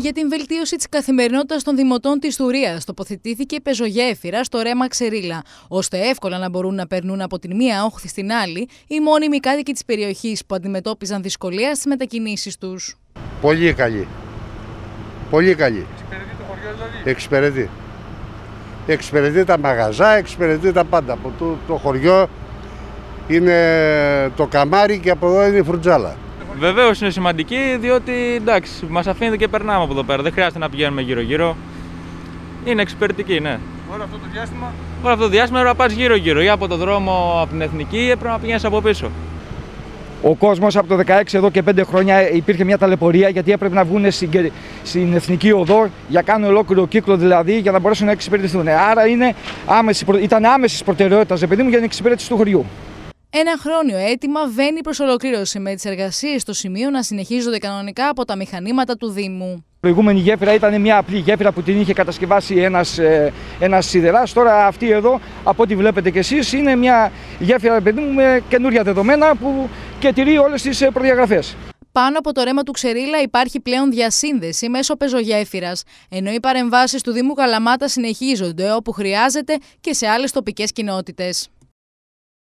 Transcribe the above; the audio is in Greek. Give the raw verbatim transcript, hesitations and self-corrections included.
Για την βελτίωση της καθημερινότητας των δημοτών της Θουρίας, τοποθετήθηκε πεζογέφυρα στο ρέμα Ξερίλα, ώστε εύκολα να μπορούν να περνούν από την μία όχθη στην άλλη οι μόνιμοι κάτοικοι της περιοχής που αντιμετώπιζαν δυσκολία στις μετακινήσεις τους. Πολύ καλή. Πολύ καλή. Εξυπηρετεί το χωριό δηλαδή. Εξυπηρετεί. Εξυπηρετεί τα μαγαζά, εξυπηρετεί τα πάντα. Από το, το χωριό είναι το καμάρι και από εδώ είναι η φρουτζάλα. Βεβαίως είναι σημαντική, διότι εντάξει, μας αφήνεται και περνάμε από εδώ πέρα. Δεν χρειάζεται να πηγαίνουμε γύρω-γύρω. Είναι εξυπηρετική, ναι. Όλο αυτό το διάστημα. Όλο αυτό το διάστημα έπρεπε να πας γύρω-γύρω. Ή από το δρόμο από την Εθνική, έπρεπε να πηγαίνεις από πίσω. Ο κόσμος από το δεκαέξι εδώ και πέντε χρόνια υπήρχε μια ταλαιπωρία, γιατί έπρεπε να βγουν στην, στην Εθνική Οδό για κάνουν ολόκληρο κύκλο δηλαδή για να μπορέσουν να εξυπηρετηθούν. Άρα είναι άμεση, ήταν άμεση προτεραιότητα, παιδί μου, για την εξυπηρέτηση του χωριού. Ένα χρόνιο αίτημα βαίνει προς ολοκλήρωση, με τις εργασίες στο σημείο να συνεχίζονται κανονικά από τα μηχανήματα του Δήμου. Η προηγούμενη γέφυρα ήταν μια απλή γέφυρα που την είχε κατασκευάσει ένας, ένας σιδεράς. Τώρα αυτή εδώ, από ό,τι βλέπετε κι εσείς, είναι μια γέφυρα, παιδί μου, με καινούρια δεδομένα που και τηρεί όλες τις προδιαγραφές. Πάνω από το ρέμα του Ξερίλα υπάρχει πλέον διασύνδεση μέσω πεζογέφυρας, ενώ οι παρεμβάσεις του Δήμου Καλαμάτα συνεχίζονται όπου χρειάζεται και σε άλλες τοπικές κοινότητες.